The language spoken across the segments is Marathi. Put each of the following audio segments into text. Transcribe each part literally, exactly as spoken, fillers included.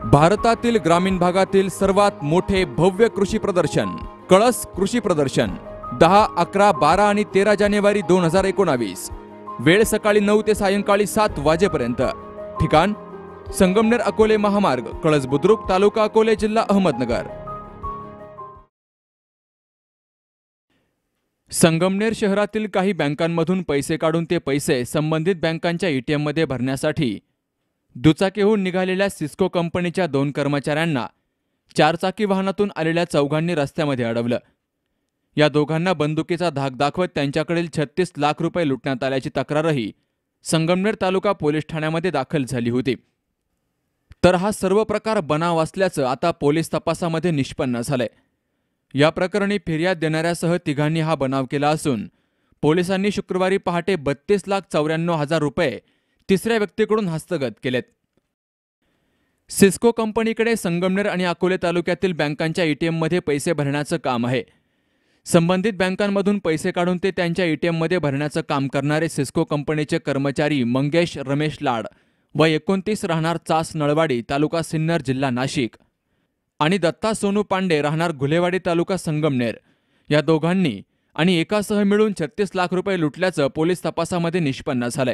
भारतातील ग्रामीण भागातील सर्वात मोठे भव्य कृषी प्रदर्शन कळस कृषी प्रदर्शन दहा, अकरा, बारा आणि तेरा जानेवारी दोन हजार एकोणावीस। वेळ सकाळी नऊ ते सायंकाळी सात वाजेपर्यंत। ठिकाण संगमनेर अकोले महामार्ग, कळस बुद्रुक, तालुका अकोले, जिल्हा अहमदनगर। संगमनेर शहरातील काही बँकांमधून पैसे काढून ते पैसे संबंधित बँकांच्या एटीएम मध्ये भरण्यासाठी दुचाकीहून निघालेल्या सिस्को कंपनीच्या दोन कर्मचाऱ्यांना चारचाकी वाहनातून आलेल्या चौघांनी रस्त्यामध्ये अडवलं। या दोघांना बंदुकीचा धाक दाखवत त्यांच्याकडील छत्तीस लाख रुपये लुटण्यात आल्याची तक्रारही संगमनेर तालुका पोलीस ठाण्यामध्ये दाखल झाली होती। तर हा सर्व प्रकार बनाव असल्याचं आता पोलीस तपासामध्ये निष्पन्न झालंय। या प्रकरणी फिर्याद देणाऱ्यासह तिघांनी हा बनाव केला असून पोलिसांनी शुक्रवारी पहाटे बत्तीस लाख चौऱ्याण्णव हजार रुपये तिसऱ्या व्यक्तीकडून हस्तगत केलेत। सिस्को कंपनीकडे संगमनेर आणि अकोले तालुक्यातील बँकांच्या एटीएम मध्ये पैसे भरण्याचं काम आहे। संबंधित बँकांमधून पैसे काढून ते त्यांच्या एटीएम मध्ये भरण्याचं काम करणारे सिस्को कंपनीचे कर्मचारी मंगेश रमेश लाड वय एकोणतीस, राहणार चास नळवाडी, तालुका सिन्नर, जिल्हा नाशिक आणि दत्ता सोनू पांडे, राहणार घुलेवाडी, तालुका संगमनेर या दोघांनी आणि एकासह मिळून छत्तीस लाख रुपये लुटल्याचं पोलीस तपासामध्ये निष्पन्न झालंय।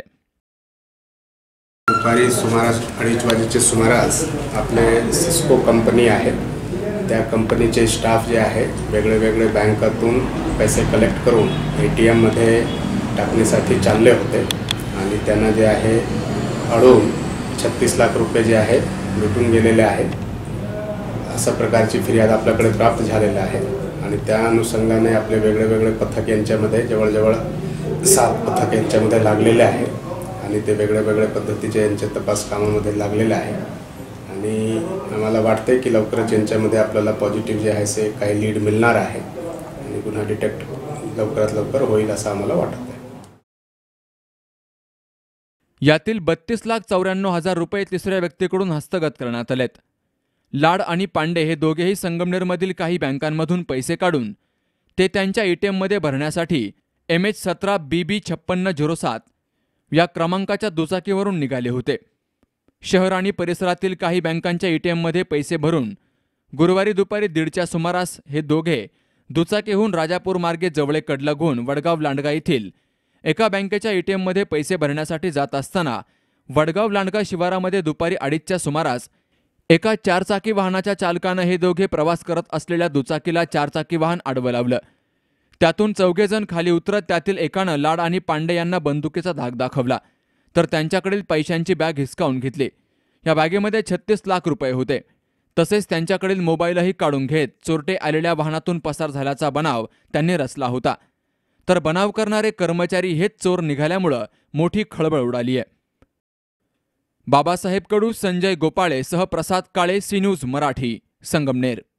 दुपारी सुमारास अडीच वाजेच्या सुमारास आपले सिस्को कंपनी आहे, त्या कंपनीचे स्टाफ जे आहे वेगळे वेगळे बँकातून पैसे कलेक्ट करून एटीएममध्ये टाकण्यासाठी चालले होते आणि त्यांना जे आहे अडवून छत्तीस लाख रुपये जे आहे लुटून गेलेले आहेत अशा प्रकारची फिर्याद आपल्याकडे प्राप्त झालेला आहे आणि त्या अनुषंगाने आपले वेगळे वेगळे पथक यांच्यामध्ये जवळजवळ सात पथक यांच्यामध्ये लागलेले आहे आणि ते वेगळ्या वेगळ्या पद्धतीचे यांच्या तपास कामामध्ये लागलेले आहे आणि आम्हाला वाटते की लवकरच यांच्यामध्ये आपल्याला पॉझिटिव्ह जे आहे ते काही लीड मिळणार आहे आणि गुन्हा डिटेक्ट लवकरात लवकर होईल असं आम्हाला वाटत आहे। यातील बत्तीस लाख चौऱ्याण्णव हजार रुपये तिसऱ्या व्यक्तीकडून हस्तगत करण्यात आलेत। लाड आणि पांडे हे दोघेही संगमनेरमधील काही बँकांमधून पैसे काढून ते त्यांच्या एटीएम मध्ये भरण्यासाठी एम एच सतरा बी बी छप्पन्न झिरो सात या क्रमांकाच्या दुचाकीवरून निघाले होते। शहर आणि परिसरातील काही बँकांच्या एटीएम मध्ये पैसे भरून गुरुवारी दुपारी दीडच्या सुमारास हे दोघे दुचाकीहून राजापूर मार्गे जवळे कडलगून वडगाव लांडगा येथील एका बँकेच्या एटीएम मध्ये पैसे भरण्यासाठी जात असताना वडगाव लांडगा शिवारामध्ये दुपारी अडीचच्या सुमारास एका चारचाकी वाहनाच्या चालकानं हे दोघे प्रवास करत असलेल्या दुचाकीला चारचाकी वाहन आडवं लावलं। त्यातून चौघेजण खाली उतरत त्यातील एकानं लाड आणि पांडे यांना बंदुकीचा धाक दाखवला तर त्यांच्याकडील पैशांची बॅग हिसकावून घेतली। या बॅगेमध्ये छत्तीस लाख रुपये होते। तसेच त्यांच्याकडील मोबाईलही काढून घेत चोरटे आलेल्या वाहनातून पसार झाल्याचा बनाव त्यांनी रचला होता। तर बनाव करणारे कर्मचारी हेच चोर निघाल्यामुळं मोठी खळबळ उडाली आहे। बाबासाहेब कडू, संजय गोपाळे सह प्रसाद काळे, सी न्यूज मराठी, संगमनेर।